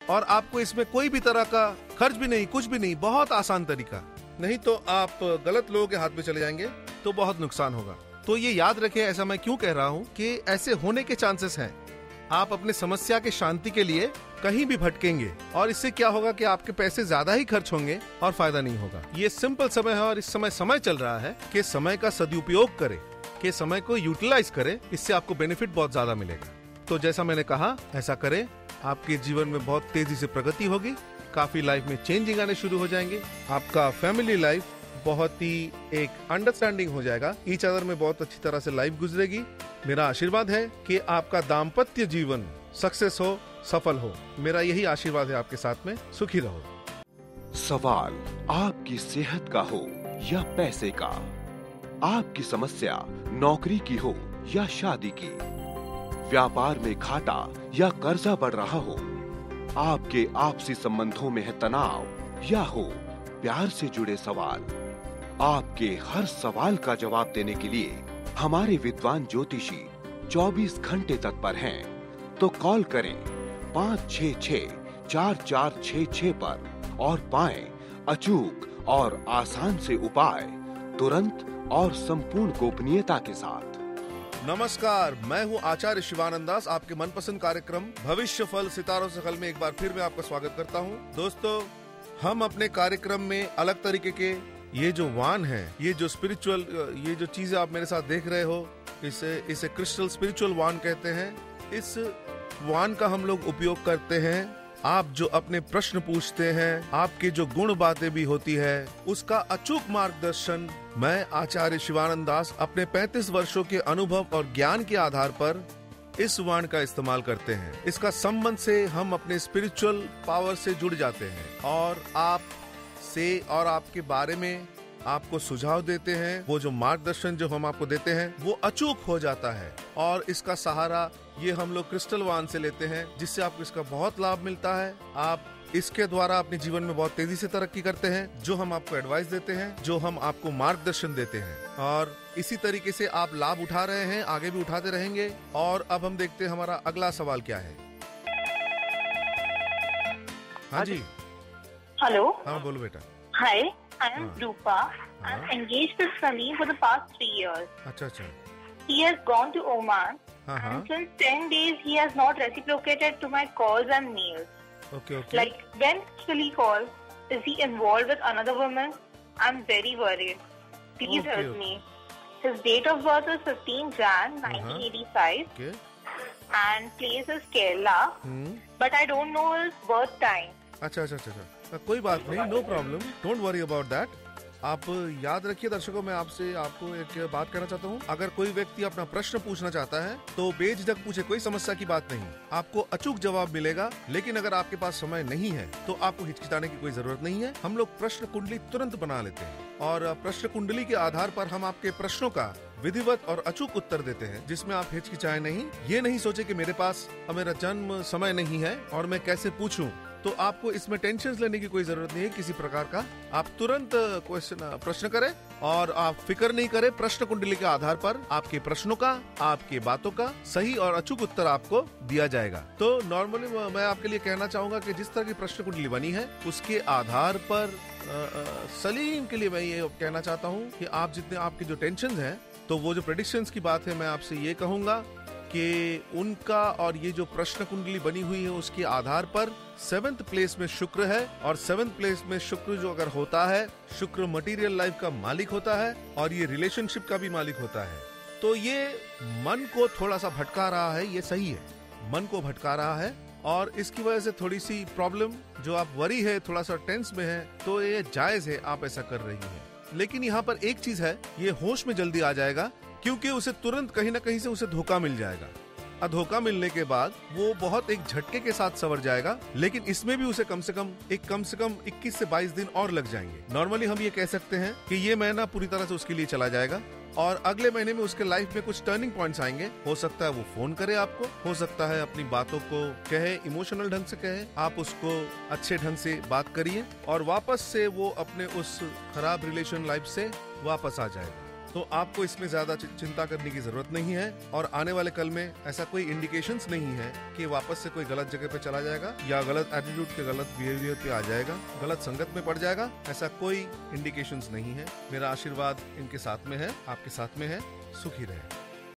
और आपको इसमें कोई भी तरह का खर्च भी नहीं, कुछ भी नहीं, बहुत आसान तरीका। नहीं तो आप गलत लोगों के हाथ में चले जाएंगे तो बहुत नुकसान होगा। तो ये याद रखें, ऐसा मैं क्यों कह रहा हूँ कि ऐसे होने के चांसेस हैं। आप अपने समस्या के शांति के लिए कहीं भी भटकेंगे और इससे क्या होगा कि आपके पैसे ज्यादा ही खर्च होंगे और फायदा नहीं होगा। ये सिंपल समय है और इस समय चल रहा है कि समय का सदुपयोग करें, कि समय को यूटिलाइज करें, इससे आपको बेनिफिट बहुत ज्यादा मिलेगा। तो जैसा मैंने कहा ऐसा करें, आपके जीवन में बहुत तेजी से प्रगति होगी, काफी लाइफ में चेंजिंग आने शुरू हो जाएंगे, आपका फैमिली लाइफ बहुत ही एक अंडरस्टैंडिंग हो जाएगा, ईच अदर में बहुत अच्छी तरह से लाइफ गुजरेगी। मेरा आशीर्वाद है कि आपका दाम्पत्य जीवन सक्सेस हो, सफल हो। मेरा यही आशीर्वाद है आपके साथ में। सुखी रहो। सवाल आपकी सेहत का हो या पैसे का, आपकी समस्या नौकरी की हो या शादी की, व्यापार में घाटा या कर्जा बढ़ रहा हो, आपके आपसी संबंधों में है तनाव या हो प्यार से जुड़े सवाल, आपके हर सवाल का जवाब देने के लिए हमारे विद्वान ज्योतिषी 24 घंटे तत्पर हैं। तो कॉल करें 566-4466 पर और पाएं अचूक और आसान से उपाय, तुरंत और संपूर्ण गोपनीयता के साथ। नमस्कार, मैं हूँ आचार्य शिवानंद दास। आपके मनपसंद कार्यक्रम भविष्य फल सितारों से कल में एक बार फिर मैं आपका स्वागत करता हूँ। दोस्तों, हम अपने कार्यक्रम में अलग तरीके के ये जो वान है, ये जो स्पिरिचुअल, ये जो चीजें आप मेरे साथ देख रहे हो, इसे क्रिस्टल स्पिरिचुअल वान कहते हैं। इस वान का हम लोग उपयोग करते हैं। आप जो अपने प्रश्न पूछते हैं, आपके जो गुण बातें भी होती है, उसका अचूक मार्गदर्शन मैं आचार्य शिवानंद दास अपने 35 वर्षों के अनुभव और ज्ञान के आधार पर इस वाण का इस्तेमाल करते हैं। इसका संबंध से हम अपने स्पिरिचुअल पावर से जुड़ जाते हैं और आप से और आपके बारे में आपको सुझाव देते हैं। वो जो मार्गदर्शन जो हम आपको देते हैं वो अचूक हो जाता है और इसका सहारा ये हम लोग क्रिस्टल वान से लेते हैं, जिससे आपको इसका बहुत लाभ मिलता है। आप इसके द्वारा अपने जीवन में बहुत तेजी से तरक्की करते हैं। जो हम आपको एडवाइस देते हैं, जो हम आपको मार्गदर्शन देते हैं, और इसी तरीके से आप लाभ उठा रहे हैं, आगे भी उठाते रहेंगे। और अब हम देखते हैं हमारा अगला सवाल क्या है। हाँ जी, हेलो। हाँ बोलो बेटा। Hi, I am Rupa. I am engaged with Sunny for the past 3 years. अच्छा अच्छा। He has gone to Oman and since 10 days he has not reciprocated to my calls and mails. Okay. Like when Philly calls, is he involved with another woman? I'm very worried. Please help me. His date of birth is 15 Jan 1985. Okay. And place is Kerala. But I don't know his birth time. अच्छा, कोई बात नहीं, no problem, don't worry about that. आप याद रखिए दर्शकों, मैं आपको एक बात कहना चाहता हूँ। अगर कोई व्यक्ति अपना प्रश्न पूछना चाहता है तो बेझिझक पूछे, कोई समस्या की बात नहीं, आपको अचूक जवाब मिलेगा। लेकिन अगर आपके पास समय नहीं है तो आपको हिचकिचाने की कोई जरूरत नहीं है। हम लोग प्रश्न कुंडली तुरंत बना लेते हैं और प्रश्न कुंडली के आधार पर हम आपके प्रश्नों का विधिवत और अचूक उत्तर देते हैं, जिसमें आप हिचकिचाए नहीं। ये नहीं सोचे कि मेरे पास मेरा जन्म समय नहीं है और मैं कैसे पूछूं। तो आपको इसमें टेंशन लेने की कोई जरूरत नहीं है किसी प्रकार का। आप तुरंत प्रश्न करें और आप फिक्र नहीं करें। प्रश्न कुंडली के आधार पर आपके प्रश्नों का, आपके बातों का सही और अचूक उत्तर आपको दिया जाएगा। तो नॉर्मली मैं आपके लिए कहना चाहूंगा कि जिस तरह की प्रश्न कुंडली बनी है उसके आधार पर सलीम के लिए मैं ये कहना चाहता हूँ कि आप जितने आपकी जो टेंशन है, तो वो जो प्रेडिक्शंस की बात है, मैं आपसे ये कहूंगा कि उनका और ये जो प्रश्न कुंडली बनी हुई है उसके आधार पर 7th प्लेस में शुक्र है। और 7th प्लेस में शुक्र जो अगर होता है, शुक्र मटेरियल लाइफ का मालिक होता है और ये रिलेशनशिप का भी मालिक होता है। तो ये मन को थोड़ा सा भटका रहा है, ये सही है, मन को भटका रहा है और इसकी वजह से थोड़ी सी प्रॉब्लम जो आप वरी है, थोड़ा सा टेंस में है, तो ये जायज है, आप ऐसा कर रही है। लेकिन यहाँ पर एक चीज है, ये होश में जल्दी आ जाएगा क्योंकि उसे तुरंत कहीं ना कहीं से उसे धोखा मिल जाएगा। धोखा मिलने के बाद वो बहुत एक झटके के साथ संवर जाएगा, लेकिन इसमें भी उसे कम से कम 21 से 22 दिन और लग जाएंगे। नॉर्मली हम ये कह सकते हैं कि ये महीना पूरी तरह से उसके लिए चला जाएगा और अगले महीने में उसके लाइफ में कुछ टर्निंग पॉइंट्स आएंगे। हो सकता है वो फोन करे आपको, हो सकता है अपनी बातों को कहे, इमोशनल ढंग से कहे, आप उसको अच्छे ढंग से बात करिए और वापस से वो अपने उस खराब रिलेशन लाइफ से वापस आ जाएगा। तो आपको इसमें ज्यादा चिंता करने की जरूरत नहीं है। और आने वाले कल में ऐसा कोई इंडिकेशंस नहीं है कि वापस से कोई गलत जगह पे चला जाएगा या गलत एटीट्यूड के गलत बिहेवियर पे आ जाएगा, गलत संगत में पड़ जाएगा। ऐसा कोई इंडिकेशंस नहीं है। मेरा आशीर्वाद इनके साथ में है, आपके साथ में है। सुखी रहे।